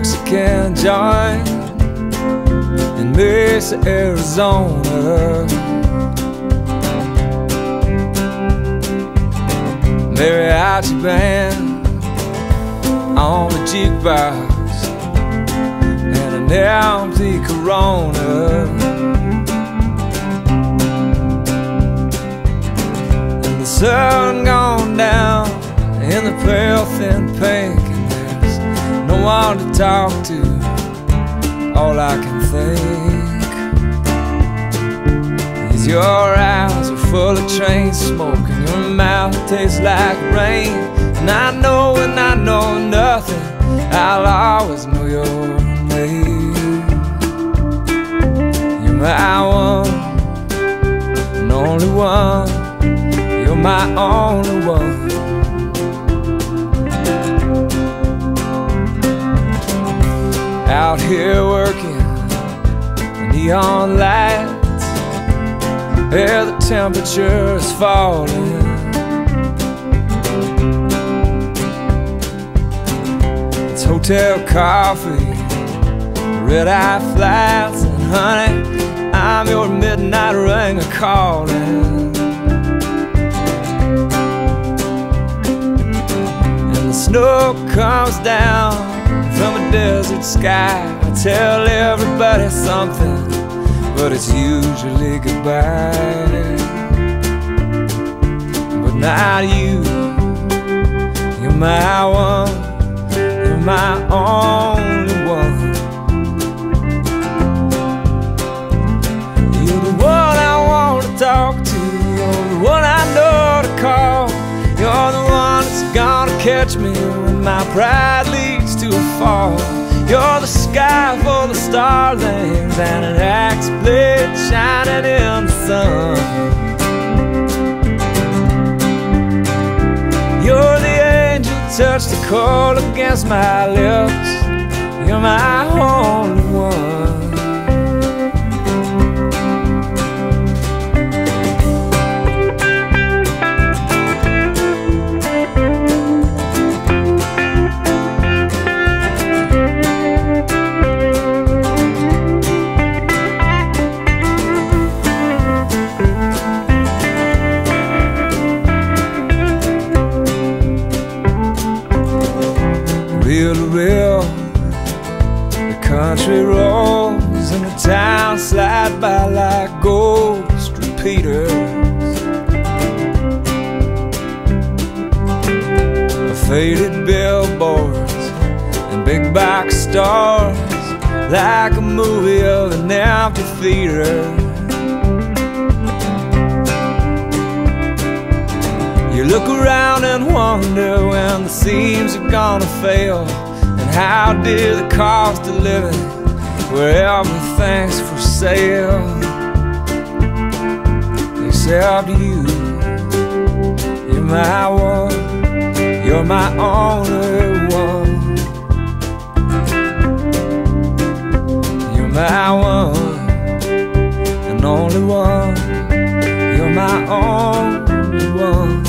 Mexican joint in Mesa, Arizona. Mariachi band on the jukebox and an empty Corona. And the sun gone down in the pale thin pink, and there's no one to talk to. All I can think is your eyes are full of train smoke, and your mouth tastes like rain. And I know nothing, I'll always know your name. You're my one and only one. You're my only one. Out here working the neon lights, where the temperature is falling. It's hotel coffee, red-eye flights, and honey, I'm your midnight ringer calling. And the snow comes down from a desert sky. I tell everybody something, but it's usually goodbye. But not you. You're my one. You're my only one. You're the one I want to talk to. You're the one I know to call. You're the one that's gonna catch me when my pride leads to a fall. You're the sky full of starlings and an axe blade shining in the sun. You're the angel touched the cold against my lips. You're my only one. Reel to reel, the country rolls and the town slide by like ghost repeaters. Faded billboards and big box stars, like a movie of an empty theater. You look around and wonder when the seams are gonna fail, and how dear the cost of living where everything's for sale. Except you. You're my one. You're my only one. You're my one and only one. You're my only one.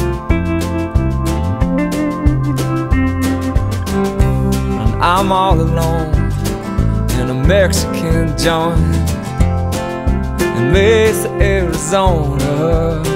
I'm all alone in a Mexican joint in Mesa, Arizona.